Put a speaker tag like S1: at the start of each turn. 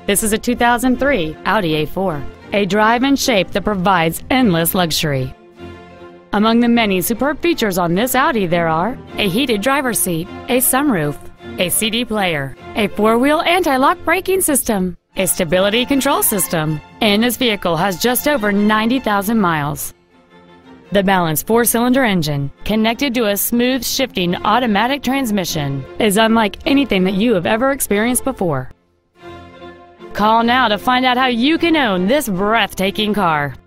S1: This is a 2003 Audi A4, a drive and shape that provides endless luxury. Among the many superb features on this Audi there are a heated driver's seat, a sunroof, a CD player, a four-wheel anti-lock braking system, a stability control system, and this vehicle has just over 90,000 miles. The balanced four-cylinder engine, connected to a smooth shifting automatic transmission, is unlike anything that you have ever experienced before. Call now to find out how you can own this breathtaking car.